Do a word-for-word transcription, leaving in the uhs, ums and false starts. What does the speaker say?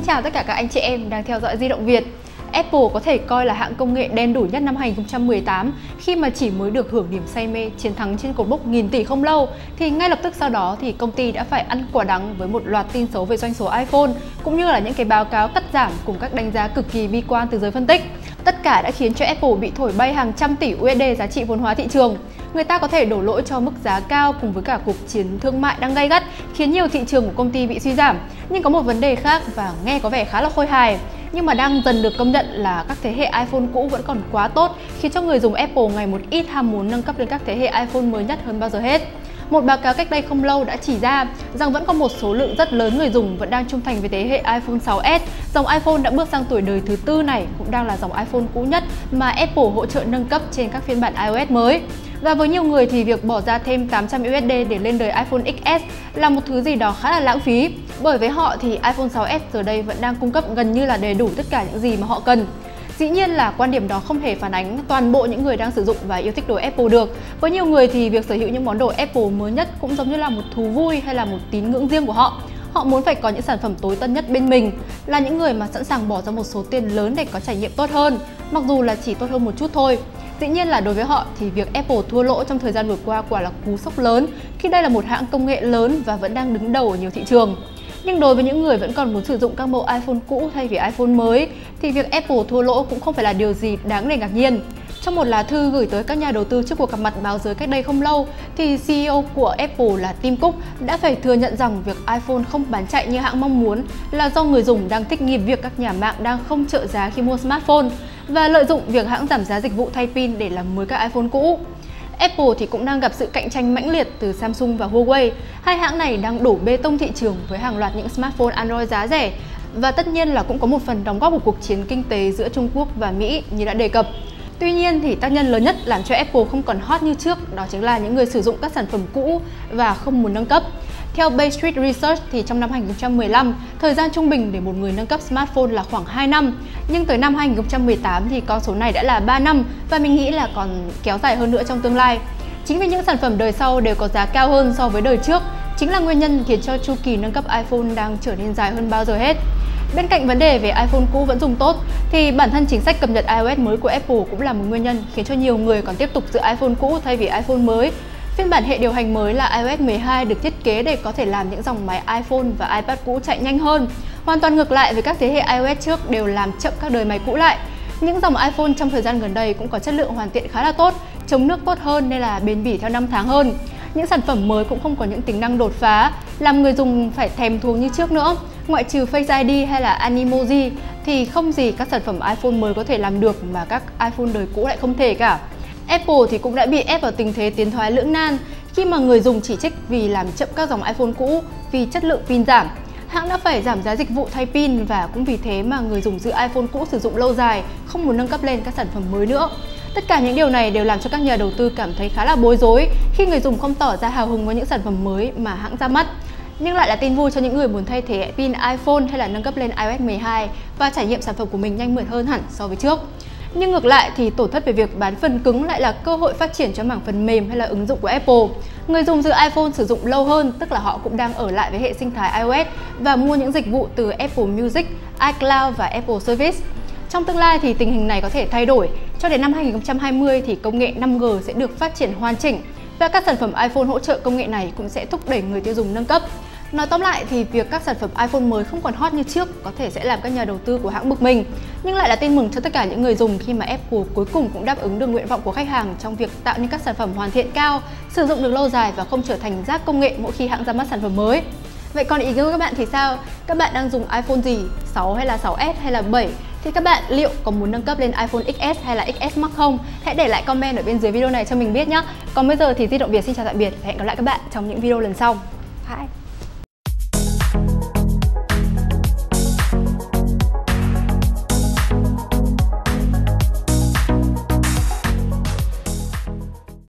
chào tất cả các anh chị em đang theo dõi Di động Việt. Apple có thể coi là hãng công nghệ đen đủi nhất năm hai nghìn không trăm mười tám khi mà chỉ mới được hưởng niềm say mê chiến thắng trên cột mốc nghìn tỷ không lâu thì ngay lập tức sau đó thì công ty đã phải ăn quả đắng với một loạt tin xấu về doanh số iPhone cũng như là những cái báo cáo cắt giảm cùng các đánh giá cực kỳ bi quan từ giới phân tích. Tất cả đã khiến cho Apple bị thổi bay hàng trăm tỷ u ét đê giá trị vốn hóa thị trường. Người ta có thể đổ lỗi cho mức giá cao cùng với cả cuộc chiến thương mại đang gay gắt khiến nhiều thị trường của công ty bị suy giảm. Nhưng có một vấn đề khác và nghe có vẻ khá là khôi hài nhưng mà đang dần được công nhận là các thế hệ iPhone cũ vẫn còn quá tốt, khiến cho người dùng Apple ngày một ít ham muốn nâng cấp lên các thế hệ iPhone mới nhất hơn bao giờ hết. Một báo cáo cách đây không lâu đã chỉ ra rằng vẫn có một số lượng rất lớn người dùng vẫn đang trung thành với thế hệ iPhone sáu S. Dòng iPhone đã bước sang tuổi đời thứ tư này cũng đang là dòng iPhone cũ nhất mà Apple hỗ trợ nâng cấp trên các phiên bản iOS mới. Và với nhiều người thì việc bỏ ra thêm tám trăm u ét đê để lên đời iPhone ích ét là một thứ gì đó khá là lãng phí. Bởi với họ thì iPhone sáu S giờ đây vẫn đang cung cấp gần như là đầy đủ tất cả những gì mà họ cần. Dĩ nhiên là quan điểm đó không thể phản ánh toàn bộ những người đang sử dụng và yêu thích đồ Apple được. Với nhiều người thì việc sở hữu những món đồ Apple mới nhất cũng giống như là một thú vui hay là một tín ngưỡng riêng của họ. Họ muốn phải có những sản phẩm tối tân nhất bên mình, là những người mà sẵn sàng bỏ ra một số tiền lớn để có trải nghiệm tốt hơn, mặc dù là chỉ tốt hơn một chút thôi. Dĩ nhiên là đối với họ thì việc Apple thua lỗ trong thời gian vừa qua quả là cú sốc lớn khi đây là một hãng công nghệ lớn và vẫn đang đứng đầu ở nhiều thị trường. Nhưng đối với những người vẫn còn muốn sử dụng các mẫu iPhone cũ thay vì iPhone mới thì việc Apple thua lỗ cũng không phải là điều gì đáng để ngạc nhiên. Trong một lá thư gửi tới các nhà đầu tư trước cuộc gặp mặt báo giới cách đây không lâu thì xê e ô của Apple là Tim Cook đã phải thừa nhận rằng việc iPhone không bán chạy như hãng mong muốn là do người dùng đang thích nghi việc các nhà mạng đang không trợ giá khi mua smartphone và lợi dụng việc hãng giảm giá dịch vụ thay pin để làm mới các iPhone cũ. Apple thì cũng đang gặp sự cạnh tranh mãnh liệt từ Samsung và Huawei. Hai hãng này đang đổ bê tông thị trường với hàng loạt những smartphone Android giá rẻ và tất nhiên là cũng có một phần đóng góp vào cuộc chiến kinh tế giữa Trung Quốc và Mỹ như đã đề cập. Tuy nhiên thì tác nhân lớn nhất làm cho Apple không còn hot như trước đó chính là những người sử dụng các sản phẩm cũ và không muốn nâng cấp. Theo Bay Street Research thì trong năm hai nghìn không trăm mười lăm, thời gian trung bình để một người nâng cấp smartphone là khoảng hai năm. Nhưng tới năm hai nghìn không trăm mười tám thì con số này đã là ba năm và mình nghĩ là còn kéo dài hơn nữa trong tương lai. Chính vì những sản phẩm đời sau đều có giá cao hơn so với đời trước, chính là nguyên nhân khiến cho chu kỳ nâng cấp iPhone đang trở nên dài hơn bao giờ hết. Bên cạnh vấn đề về iPhone cũ vẫn dùng tốt thì bản thân chính sách cập nhật iOS mới của Apple cũng là một nguyên nhân khiến cho nhiều người còn tiếp tục giữ iPhone cũ thay vì iPhone mới. Phiên bản hệ điều hành mới là iOS mười hai được thiết kế để có thể làm những dòng máy iPhone và iPad cũ chạy nhanh hơn. Hoàn toàn ngược lại với các thế hệ iOS trước đều làm chậm các đời máy cũ lại. Những dòng iPhone trong thời gian gần đây cũng có chất lượng hoàn thiện khá là tốt, chống nước tốt hơn nên là bền bỉ theo năm tháng hơn. Những sản phẩm mới cũng không có những tính năng đột phá, làm người dùng phải thèm thuồng như trước nữa. Ngoại trừ Face i đê hay là Animoji thì không gì các sản phẩm iPhone mới có thể làm được mà các iPhone đời cũ lại không thể cả. Apple thì cũng đã bị ép vào tình thế tiến thoái lưỡng nan khi mà người dùng chỉ trích vì làm chậm các dòng iPhone cũ vì chất lượng pin giảm. Hãng đã phải giảm giá dịch vụ thay pin và cũng vì thế mà người dùng giữ iPhone cũ sử dụng lâu dài, không muốn nâng cấp lên các sản phẩm mới nữa. Tất cả những điều này đều làm cho các nhà đầu tư cảm thấy khá là bối rối khi người dùng không tỏ ra hào hứng với những sản phẩm mới mà hãng ra mắt. Nhưng lại là tin vui cho những người muốn thay thế pin iPhone hay là nâng cấp lên iOS mười hai và trải nghiệm sản phẩm của mình nhanh mượt hơn hẳn so với trước. Nhưng ngược lại thì tổn thất về việc bán phần cứng lại là cơ hội phát triển cho mảng phần mềm hay là ứng dụng của Apple. Người dùng giữ iPhone sử dụng lâu hơn, tức là họ cũng đang ở lại với hệ sinh thái iOS và mua những dịch vụ từ Apple Music, iCloud và Apple Service. Trong tương lai thì tình hình này có thể thay đổi. Cho đến năm hai nghìn không trăm hai mươi thì công nghệ năm G sẽ được phát triển hoàn chỉnh và các sản phẩm iPhone hỗ trợ công nghệ này cũng sẽ thúc đẩy người tiêu dùng nâng cấp. Nói tóm lại thì việc các sản phẩm iPhone mới không còn hot như trước có thể sẽ làm các nhà đầu tư của hãng bực mình, nhưng lại là tin mừng cho tất cả những người dùng khi mà Apple cuối cùng cũng đáp ứng được nguyện vọng của khách hàng trong việc tạo nên các sản phẩm hoàn thiện cao, sử dụng được lâu dài và không trở thành rác công nghệ mỗi khi hãng ra mắt sản phẩm mới. Vậy còn ý kiến của các bạn thì sao? Các bạn đang dùng iPhone gì? sáu hay là sáu S hay là bảy? Thì các bạn liệu có muốn nâng cấp lên iPhone ích ét hay là ích ét Max không? Hãy để lại comment ở bên dưới video này cho mình biết nhé. Còn bây giờ thì Di động Việt xin chào tạm biệt và hẹn gặp lại các bạn trong những video lần sau. Bye!